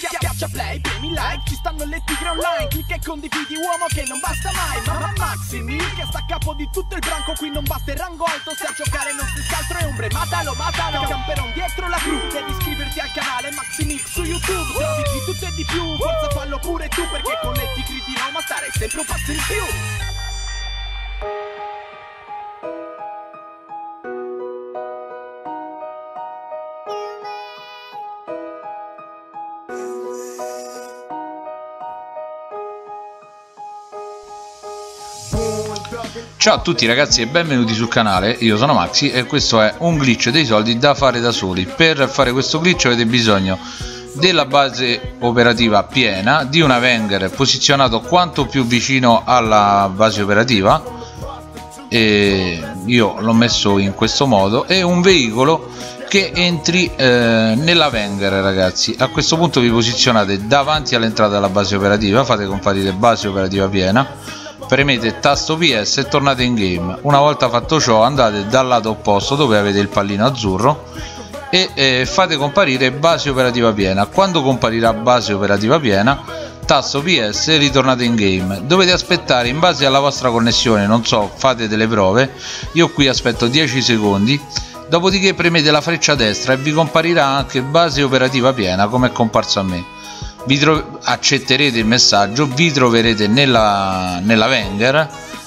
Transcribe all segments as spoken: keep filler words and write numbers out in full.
Schiaccia play, premi like, ci stanno le tigre online. Clicca e condividi, uomo che non basta mai. Ma Maximil che sta a capo di tutto il branco. Qui non basta il rango alto, se a giocare non si scaltro e ombre. Matalo, matalo, camperon dietro la cru. Devi iscriverti al canale Maximil su YouTube. Trovi di tutto e di più, forza fallo pure tu. Perché con le tigre di Roma starei sempre un passo in più. Ciao a tutti ragazzi e benvenuti sul canale, io sono Maxi e questo è un glitch dei soldi da fare da soli. Per fare questo glitch avete bisogno della base operativa piena, di un Avenger posizionato quanto più vicino alla base operativa, e io l'ho messo in questo modo, e un veicolo che entri eh, nell'Avenger. Ragazzi, a questo punto vi posizionate davanti all'entrata della base operativa, fate comparire base operativa piena, premete tasto P S e tornate in game. Una volta fatto ciò andate dal lato opposto dove avete il pallino azzurro e eh, fate comparire base operativa piena. Quando comparirà base operativa piena, tasto P S e ritornate in game. Dovete aspettare in base alla vostra connessione, non so, fate delle prove. Io qui aspetto dieci secondi, dopodiché premete la freccia destra e vi comparirà anche base operativa piena come è comparso a me. Vi accetterete il messaggio, vi troverete nella, nell'Avenger,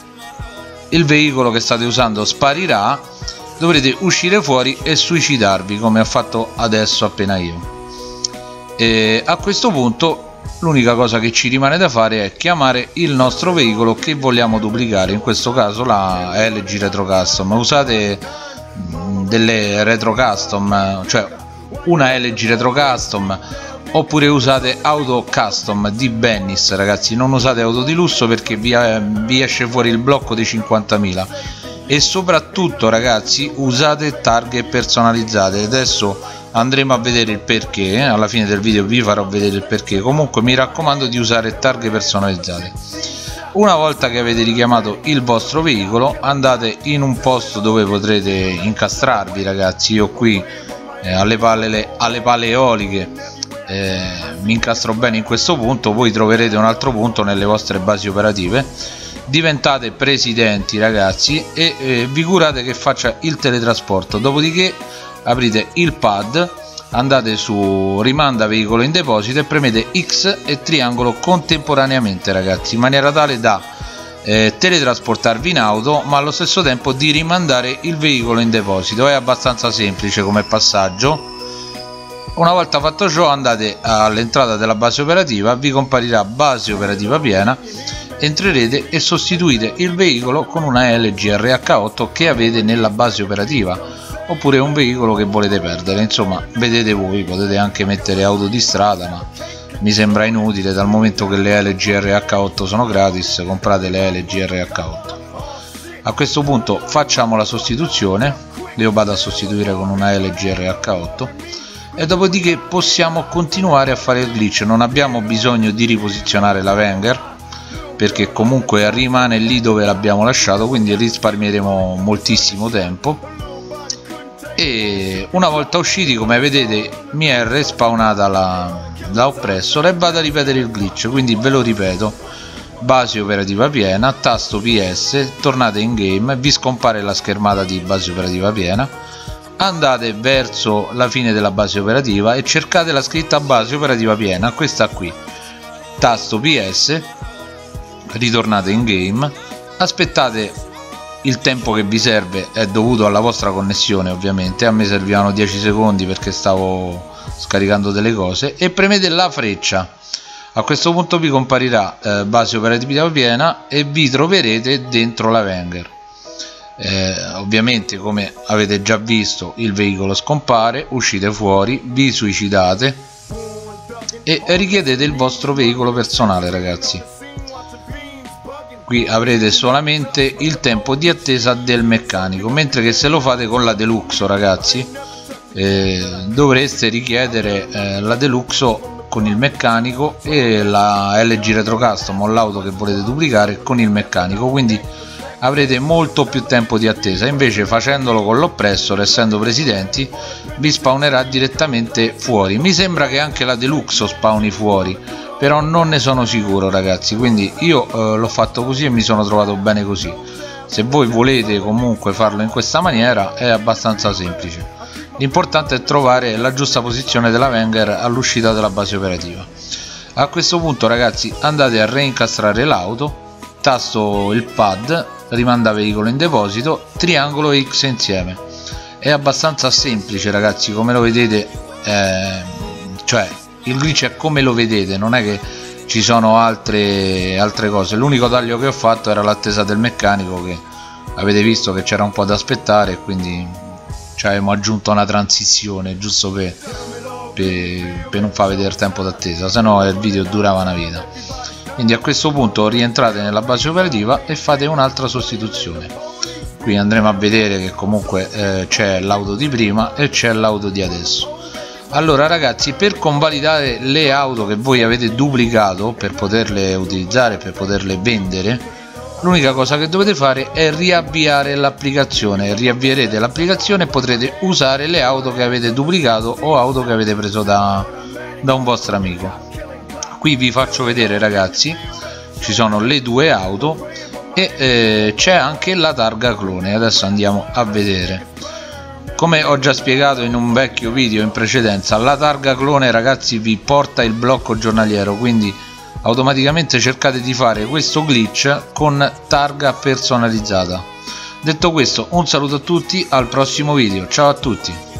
il veicolo che state usando sparirà, dovrete uscire fuori e suicidarvi come ho fatto adesso appena io. E a questo punto l'unica cosa che ci rimane da fare è chiamare il nostro veicolo che vogliamo duplicare, in questo caso la L G Retro Custom. Usate delle Retro Custom, cioè una L G Retro Custom, oppure usate auto custom di Bennis. Ragazzi, non usate auto di lusso perché vi, vi esce fuori il blocco dei cinquantamila. E soprattutto ragazzi, usate targhe personalizzate. Adesso andremo a vedere il perché, alla fine del video vi farò vedere il perché. Comunque mi raccomando di usare targhe personalizzate. Una volta che avete richiamato il vostro veicolo, andate in un posto dove potrete incastrarvi. Ragazzi, io qui eh, alle, pale, alle pale eoliche Eh, mi incastro bene in questo punto. Voi troverete un altro punto nelle vostre basi operative. Diventate presidenti ragazzi e eh, vi curate che faccia il teletrasporto. Dopodiché aprite il pad, andate su rimanda veicolo in deposito e premete X e triangolo contemporaneamente ragazzi, in maniera tale da eh, teletrasportarvi in auto ma allo stesso tempo di rimandare il veicolo in deposito. È abbastanza semplice come passaggio. Una volta fatto ciò andate all'entrata della base operativa, vi comparirà base operativa piena, entrerete e sostituite il veicolo con una L G R H otto che avete nella base operativa, oppure un veicolo che volete perdere. Insomma, vedete voi, potete anche mettere auto di strada, ma mi sembra inutile dal momento che le L G R H otto sono gratis. Comprate le L G R H otto. A questo punto facciamo la sostituzione, io vado a sostituire con una L G R H otto e dopodiché possiamo continuare a fare il glitch. Non abbiamo bisogno di riposizionare l'Avenger perché comunque rimane lì dove l'abbiamo lasciato, quindi risparmieremo moltissimo tempo. E una volta usciti, come vedete, mi è respawnata la, la oppressor e vado a ripetere il glitch, quindi ve lo ripeto: base operativa piena, tasto P S, tornate in game, vi scompare la schermata di base operativa piena, andate verso la fine della base operativa e cercate la scritta base operativa piena, questa qui, tasto P S, ritornate in game, aspettate il tempo che vi serve, è dovuto alla vostra connessione ovviamente, a me servivano dieci secondi perché stavo scaricando delle cose, e premete la freccia. A questo punto vi comparirà eh, base operativa piena e vi troverete dentro l'Avenger. Eh, ovviamente, come avete già visto, il veicolo scompare, uscite fuori, vi suicidate e richiedete il vostro veicolo personale. Ragazzi, qui avrete solamente il tempo di attesa del meccanico, mentre che se lo fate con la Deluxo, ragazzi, eh, dovreste richiedere eh, la Deluxo con il meccanico e la L G Retro Custom o l'auto che volete duplicare con il meccanico. Quindi avrete molto più tempo di attesa. Invece facendolo con l'oppressor, essendo presidenti, vi spawnerà direttamente fuori. Mi sembra che anche la deluxe spawni fuori, però non ne sono sicuro ragazzi, quindi io eh, l'ho fatto così e mi sono trovato bene così. Se voi volete comunque farlo in questa maniera è abbastanza semplice, l'importante è trovare la giusta posizione della Wenger all'uscita della base operativa. A questo punto ragazzi andate a reincastrare l'auto, tasto il pad, rimanda veicolo in deposito, triangolo e X insieme. È abbastanza semplice ragazzi, come lo vedete, eh, cioè il glitch è come lo vedete, non è che ci sono altre, altre cose. L'unico taglio che ho fatto era l'attesa del meccanico, che avete visto che c'era un po' da aspettare, quindi ci abbiamo aggiunto una transizione giusto per, per, per non far vedere il tempo d'attesa, se no il video durava una vita. Quindi a questo punto rientrate nella base operativa e fate un'altra sostituzione. Qui andremo a vedere che comunque eh, c'è l'auto di prima e c'è l'auto di adesso. Allora ragazzi, per convalidare le auto che voi avete duplicato per poterle utilizzare, per poterle vendere, l'unica cosa che dovete fare è riavviare l'applicazione. Riavvierete l'applicazione e potrete usare le auto che avete duplicato o auto che avete preso da, da un vostro amico. Qui vi faccio vedere ragazzi, ci sono le due auto e eh, c'è anche la targa clone. Adesso andiamo a vedere. Come ho già spiegato in un vecchio video in precedenza, la targa clone ragazzi vi porta il blocco giornaliero, quindi automaticamente cercate di fare questo glitch con targa personalizzata. Detto questo, un saluto a tutti, al prossimo video, ciao a tutti.